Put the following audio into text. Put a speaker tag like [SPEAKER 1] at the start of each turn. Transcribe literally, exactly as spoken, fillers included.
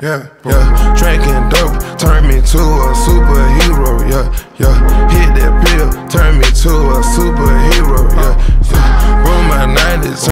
[SPEAKER 1] Yeah, yeah. Drinking dope turned me to a superhero. Yeah, yeah. Hit that pill, turned me to a superhero. Yeah, yeah. Roll my nineties.